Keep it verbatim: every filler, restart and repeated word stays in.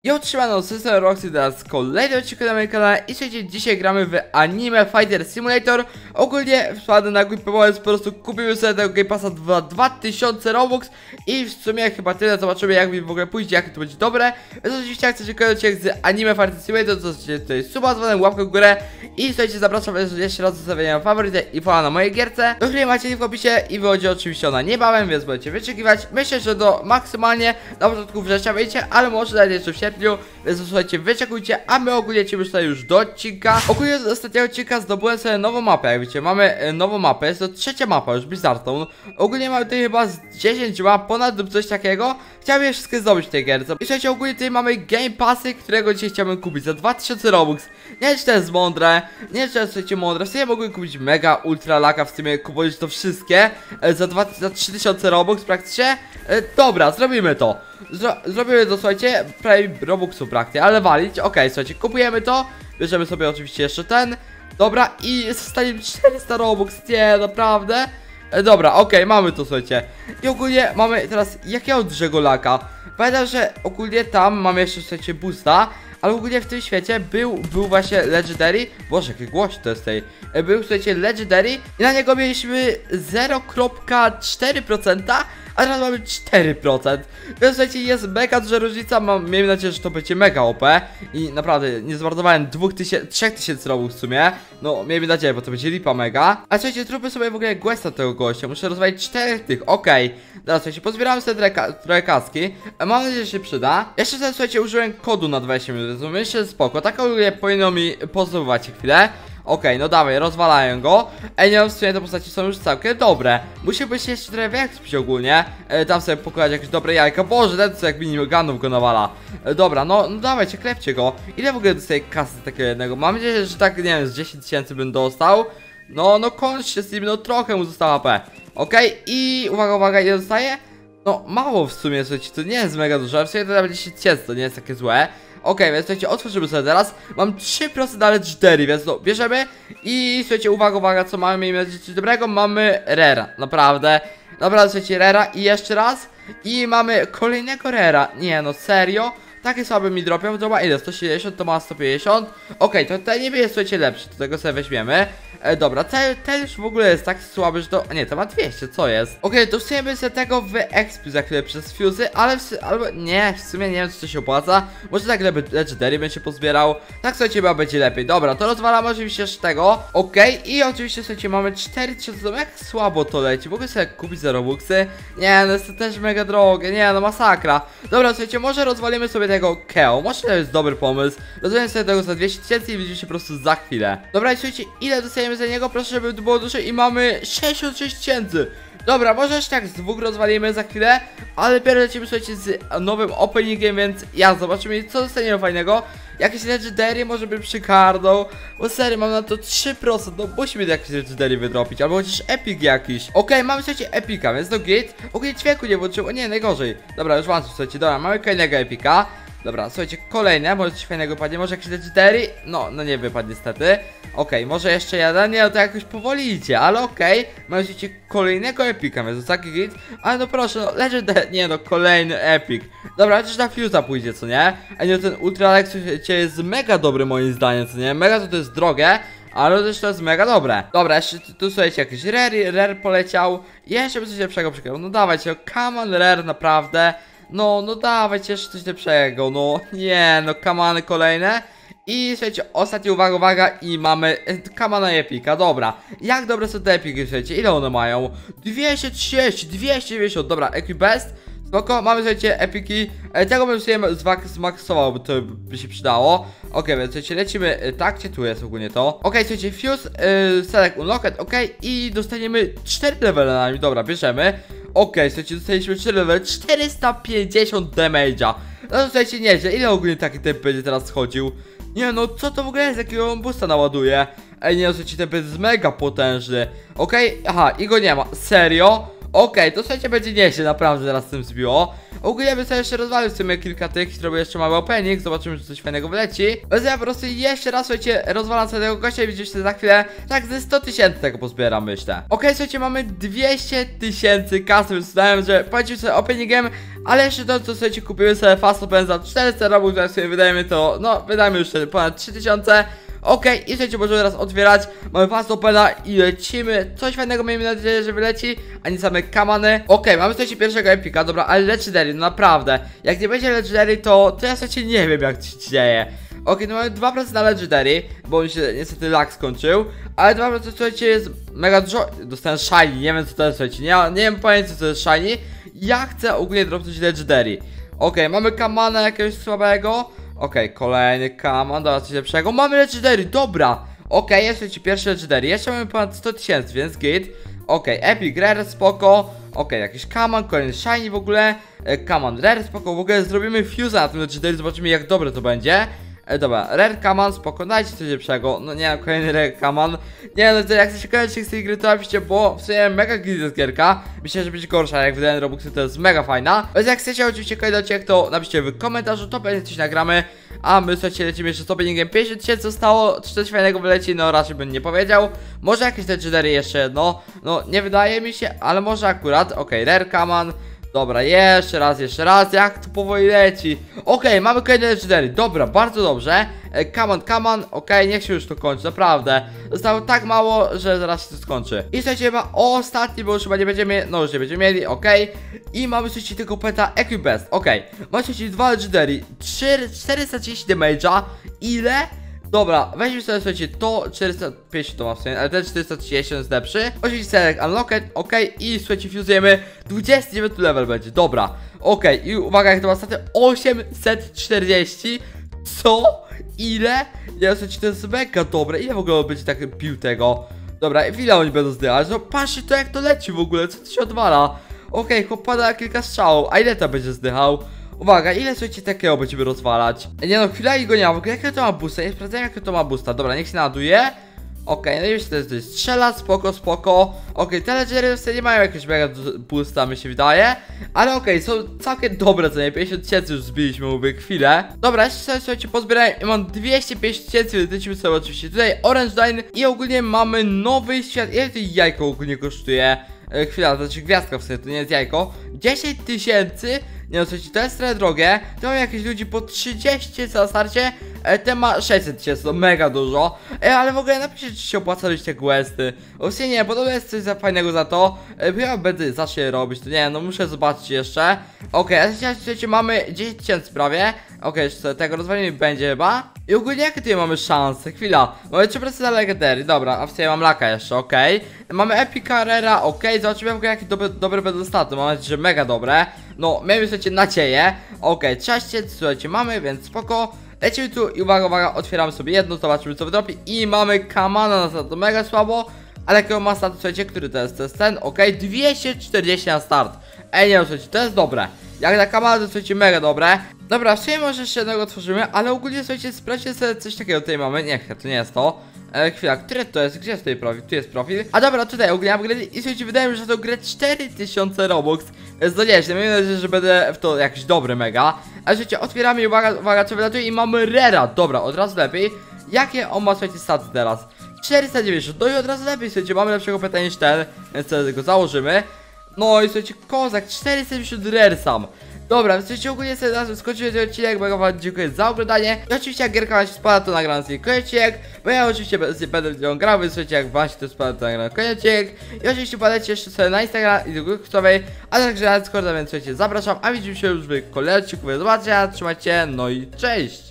I otrzymano system Roxy teraz kolejny odcinek na moim kanale. I słuchajcie, dzisiaj gramy w Anime Fighter Simulator. Ogólnie wpadłem na mój pomysł, po prostu kupiłem sobie tego Game Passa za dwa tysiące Robux. I w sumie chyba tyle, zobaczymy jak mi w ogóle pójdzie, jak to będzie dobre. Więc oczywiście jak chcecie kolejny odcinek z Anime Fighter Simulator, to zostawcie tutaj suba z dzwonem, łapkę w górę. I słuchajcie, zapraszam jeszcze raz do zostawienia faworyty i follow na mojej gierce, do której macie link w opisie i wychodzi oczywiście ona niebawem, więc będziecie wyczekiwać. Myślę, że do maksymalnie na początku września wyjdzie, ale może nawet jeszcze w sierpniu, więc słuchajcie, wyczekujcie, a my ogólnie lecimy tutaj już do odcinka. Ogólnie z ostatniego odcinka zdobyłem sobie nową mapę, jak wiecie, mamy e, nową mapę, jest to trzecia mapa już, Blizzardtown. Ogólnie mamy tutaj chyba z dziesięć map, ponad lub coś takiego. Chciałbym je wszystkie zdobyć w tej gierce. I słuchajcie, ogólnie tutaj mamy Game Passy, którego dzisiaj chciałbym kupić za dwa tysiące Robux. Nie wiem, czy to jest mądre, nie wiem, czy to jest, słuchajcie, mądre. W sumie mogłem kupić mega ultra laka, w sumie kupować to wszystkie e, za, za trzy tysiące Robux praktycznie. E, dobra, zrobimy to. Zro zrobimy to, słuchajcie, prawie Robuxu praktycznie, ale walić. Okej, okay, słuchajcie, kupujemy to. Bierzemy sobie oczywiście jeszcze ten. Dobra, i zostanie czterysta Robux, nie, naprawdę. e, Dobra, okej, okay, mamy to, słuchajcie. I ogólnie mamy teraz jakiego dużego laka. Pamiętam, że ogólnie tam mamy jeszcze, słuchajcie, boosta. Ale ogólnie w tym świecie był, był właśnie Legendary. Boże, jakie głośno to jest tej. Był, słuchajcie, Legendary i na niego mieliśmy zero przecinek cztery procent, a teraz mamy cztery procent. Więc słuchajcie, jest mega duża różnica. Mam, miejmy nadzieję, że to będzie mega O P. I naprawdę, nie zmarnowałem trzech tysięcy Robux w sumie. No, miejmy nadzieję, bo to będzie lipa mega. A słuchajcie, zróbmy sobie w ogóle questa tego gościa. Muszę rozwalić czterech tych, okej. Okay. Teraz słuchajcie, pozbieramy sobie trochę, trochę kaski. Mam nadzieję, że się przyda. Jeszcze sobie, słuchajcie, użyłem kodu na dwadzieścia minut, więc myślę, że spoko. Tak ogólnie powinno mi pozdobywać chwilę. Okej, okay, no dawaj, rozwalają go. Ej, nie wiem, w sumie te postaci są już całkiem dobre. Musiałbyś jeszcze trochę wyekspić ogólnie. e, Tam sobie pokonać jakieś dobre jajka. Boże, ten co jak minigunów go nawala. e, Dobra, no, no dawajcie, klepcie go. Ile w ogóle dostaję kasy takiego jednego? Mam nadzieję, że tak, nie wiem, z dziesięć tysięcy bym dostał. No, no kończ się z nim, no trochę mu została P. Okej, okay, i uwaga, uwaga, ile dostaje? No, mało w sumie, słuchajcie, to nie jest mega dużo. W sumie to nawet dziesięć tysięcy, to nie jest takie złe. Okej, okay, więc słuchajcie, otworzymy sobie teraz. Mam trzy procent ale cztery, więc no, bierzemy. I słuchajcie, uwaga, uwaga, co mamy, miejmy nadzieję, coś dobrego. Mamy Rera, naprawdę. Naprawdę, słuchajcie, Rera i jeszcze raz. I mamy kolejnego Rera. Nie no, serio? Takie słabe mi dropią, to ma ile? sto siedemdziesiąt, to ma sto pięćdziesiąt. Okej, okay, to ten niby jest, słuchajcie, lepszy, do tego sobie weźmiemy. E, dobra, ten, ten już w ogóle jest tak słaby, że to... Nie, to ma dwieście, co jest? Okej, okay, to w sumie bym sobie tego wyekspił za chwilę przez fuzy, ale w, albo nie, w sumie nie wiem, czy to się opłaca. Może tak Legendary bym się pozbierał. Tak, słuchajcie, chyba będzie lepiej. Dobra, to rozwalamy oczywiście jeszcze tego. Okej, okay, i oczywiście, słuchajcie, mamy cztery tysiące, jak słabo to leci. Mogę sobie kupić za Robuxy? Nie, no jest to też mega drogie, nie, no masakra. Dobra, słuchajcie, może rozwalimy sobie tego Keo, może to jest dobry pomysł. Rozwalimy sobie tego za dwieście tysięcy i widzimy się po prostu za chwilę. Dobra, i słuchajcie, ile dostajemy za niego? Proszę, żeby to było duże i mamy sześćdziesiąt sześć tysięcy. Dobra, może jeszcze tak z dwóch rozwalimy za chwilę, ale dopiero lecimy, słuchajcie, z nowym openingiem, więc ja zobaczymy, co dostaniemy fajnego. Jakieś Legendary może bym przykarnął, bo serio, mam na to trzy procent, no musimy jakieś Legendary wydropić, albo chociaż Epic jakiś. Okej, okay, mamy, słuchajcie, Epika, więc do git. Okej, okay, dźwięku nie włączyło, nie, najgorzej. Dobra, już włączę, słuchajcie, dobra, mamy kolejnego Epika. Dobra, słuchajcie, kolejne, może coś fajnego padnie, może jakieś Legendary? No, no nie wypadł niestety. Okej, okay, może jeszcze jeden, nie, no to jakoś powoli idzie, ale okej. Okay. Mamy, słuchajcie, kolejnego Epika, więc to taki git. Ale no proszę, no, Legendary, nie no, kolejny Epic. Dobra, chociaż na Fuse'a pójdzie, co nie? A nie, ten Ultra Alex, słuchajcie, jest mega dobry moim zdaniem, co nie? Mega to, to jest drogie, ale też to jest mega dobre. Dobra, jeszcze tu, tu słuchajcie, jakiś Rare, Rare poleciał. Jeszcze by coś lepszego przykrył, no dawajcie, come on Rare, naprawdę. No, no dawajcie jeszcze coś lepszego, no nie, no kamany kolejne. I słuchajcie, ostatnia uwaga, uwaga i mamy kamana Epika, dobra. Jak dobre są te Epiki, słuchajcie, ile one mają? dwieście trzydzieści, dwieście dziewięćdziesiąt, dobra, Equi Best. Spoko, mamy, słuchajcie, Epiki. e, Tego bym sobie zmaksował, bo to by się przydało. Okej, okay, więc słuchajcie, lecimy, e, tak, gdzie tu jest ogólnie to? Okej, okay, słuchajcie, Fuse, e, Select Unlocked, okej, okay, i dostaniemy cztery levele na nim, dobra, bierzemy. Okej, okay, słuchajcie, dostaliśmy cztery levele, czterysta pięćdziesiąt damage'a. No słuchajcie, nieźle, ile ogólnie taki temp będzie teraz schodził? Nie no, co to w ogóle jest, jakiego on boosta naładuje? Ej, nie no, słuchajcie, temp jest mega potężny. Okej, okay, aha, i go nie ma, serio? Okej, to słuchajcie, będzie nieźle, naprawdę teraz z tym zbiło. Ogólnie bym sobie jeszcze rozwalił w sumie kilka tych, zrobię jeszcze mały opening, zobaczymy, czy coś fajnego wleci. Więc ja po prostu jeszcze raz, słuchajcie, rozwalam sobie tego gościa i widzicie za chwilę, tak ze sto tysięcy tego pozbieram, myślę. Okej, słuchajcie, mamy dwieście tysięcy kasy, więc znałem, że polecimy sobie openingiem, ale jeszcze to, co słuchajcie, kupimy sobie fast open za czterysta robux, teraz sobie wydajemy to, no, wydajemy już wtedy ponad trzy tysiące. Okej, okay, i słuchajcie, możemy teraz otwierać. Mamy fast opena i lecimy. Coś fajnego, miejmy nadzieję, że wyleci, a nie same kamany. Okej, okay, mamy słuchajcie pierwszego epika, dobra, ale legendary, no naprawdę. Jak nie będzie legendary, to, to ja słuchajcie nie wiem, jak to się dzieje. Okej, okay, no mamy dwa procent na legendary, bo mi się niestety lag skończył. Ale dwa procent słuchajcie jest mega dużo. Dostałem shiny, nie wiem co to jest, słuchajcie, nie, nie wiem pojęcia co to jest shiny. Ja chcę ogólnie dropnąć legendary. Okej, okay, mamy kamana jakiegoś słabego. Okej, okay, kolejny kaman, dobra, coś lepszego. Mamy legendary, dobra. Okej, okay, jeszcze ci pierwszy legendary. Jeszcze mamy ponad sto tysięcy, więc git. Okej, okay, epic, rare, spoko. Okej, okay, jakiś kaman, kolejny shiny w ogóle. e, Kaman, rare, spoko. W ogóle zrobimy fuse'a na tym legendary, zobaczymy jak dobre to będzie. E, dobra, rare kaman, spoko, dajcie coś lepszego. No nie, kolejny rare kaman. Nie no, to jak chcecie kończyć z tej gry, to napiszcie, bo w sumie mega git jest gierka. Myślę, że będzie gorsza, jak wydałem Robuxy, to jest mega fajna. Więc jak chcecie oczywiście kolejny odcinek, to napiszcie w komentarzu, to pewnie coś nagramy. A my słuchajcie, lecimy jeszcze z openingiem. pięćdziesiąt tysięcy zostało, czy coś fajnego wyleci, no raczej bym nie powiedział. Może jakieś legendary jeszcze jedno. No nie wydaje mi się, ale może akurat. Okej, okay, rare kaman. Dobra, jeszcze raz, jeszcze raz, jak to powoli leci. Okej, okay, mamy kolejne legendary, dobra, bardzo dobrze. e, Come on, come on, okej, okay, niech się już to kończy, naprawdę. Zostało tak mało, że zaraz się to skończy. I słuchajcie, ma ostatni, bo już chyba nie będziemy, no już nie będziemy mieli, okej. Okay. I mamy słuchajcie tylko peta Equibest, okej. Okay. Macie słuchajcie dwa legendary, czterysta trzydzieści damage'a, ile? Dobra, weźmy sobie, słuchajcie, to czterysta pięćdziesiąt to ma w sumie, ale ten czterysta trzydzieści jest lepszy. Oczywiście select unlocked, ok, i słuchajcie, fuzujemy, dwudziesty dziewiąty level będzie, dobra. Ok, i uwaga, jak to ma staty, osiemset czterdzieści. Co? Ile? Ja słuchajcie, to jest mega dobre, ile w ogóle będzie tak pił tego? Dobra, ile oni będą zdychać? No patrzcie to jak to leci w ogóle, co to się odwala? Ok, chłop pada kilka strzałów, a ile to będzie zdychał? Uwaga, ile słuchajcie takiego będziemy rozwalać? Nie no, chwila i go nie ma, w ogóle jakie to ma boosta? Nie sprawdzałem jakie to ma boosta, dobra, niech się naładuje. Okej, okay, no i już to jest, to jest strzela, spoko, spoko. Okej, okay, te legendy nie mają jakiegoś mega boosta, mi się wydaje. Ale okej, okay, są całkiem dobre, co nie, pięćdziesiąt tysięcy już zbiliśmy, mówię, chwilę. Dobra, jeszcze sobie, słuchajcie, pozbierałem i mam dwieście pięćdziesiąt tysięcy, lecimy sobie oczywiście tutaj Orange Line. I ogólnie mamy nowy świat, ile to jajko ogólnie kosztuje? E, chwila, to znaczy gwiazdka w sumie, to nie jest jajko. dziesięć tysięcy. Nie no, słuchajcie, to jest trochę drogie. To mam jakieś ludzi po trzydzieści na starcie. E, ten ma sześćset tysięcy, to mega dużo. E, ale w ogóle napiszcie, czy się opłacali te questy. Właśnie nie, bo to jest coś za fajnego za to. E, chyba będę zacznie robić, to nie no, muszę zobaczyć jeszcze. Okej, okay, a słuchajcie, mamy dziesięć tysięcy prawie. Okej, okay, jeszcze tego rozwalimy będzie chyba. I ogólnie jakie tutaj mamy szanse? Chwila, mamy trzy procent na legendary, dobra, a w sumie mam laka jeszcze, okej. Okay. Mamy Epic Carrera, okej, okay. Zobaczymy w ogóle jakie dobre, dobre będą staty, mam nadzieję, że mega dobre. No, miejmy słuchajcie nadzieję. Okej, okay, trzynaście tysięcy słuchajcie mamy, więc spoko. Lecimy tu i uwaga, uwaga, otwieramy sobie jedno, zobaczymy co wydropi. I mamy kamana na start, to mega słabo. Ale jakiego ma start, słuchajcie, który to jest? To jest ten, okej, okay. dwieście czterdzieści na start. Ej, nie, słuchajcie, to jest dobre. Jak na kamana, to słuchajcie, mega dobre. Dobra, w sumie może jeszcze jednego otworzymy, ale ogólnie słuchajcie, sprawdźcie sobie coś takiego tutaj mamy. Nie, to nie jest to. E, chwila, które to jest? Gdzie jest tutaj profil? Tu jest profil. A dobra, tutaj ogólnie upgrade i słuchajcie, wydaje mi się, że to grę cztery tysiące robux. Jest to nieźle, mam nadzieję, że będę w to jakiś dobry mega. A słuchajcie, otwieramy i uwaga, uwaga, co wylatuje i mamy rera. Dobra, od razu lepiej. Jakie on ma, słuchajcie, staty teraz? czterysta dziewięćdziesiąt, no i od razu lepiej, słuchajcie, mamy lepszego peta niż ten, więc sobie go założymy. No i słuchajcie, kozak, czterysta dziewięćdziesiąt rare sam. Dobra, więc jeśli ogólnie sobie teraz skończyłem ten odcinek, mega wam dziękuję za oglądanie. I oczywiście jak gierka wam się spada, to nagram sobie konieczek, bo ja oczywiście będę w nią grał, więc słuchajcie, jak wam się to spada, to nagram konieczek. I oczywiście padajcie jeszcze sobie na Instagram i do grupy Kucowej, a także na Discorda, więc słuchajcie, zapraszam, a widzimy się już w kolejnym odcinku. Do zobaczenia, trzymajcie, no i cześć!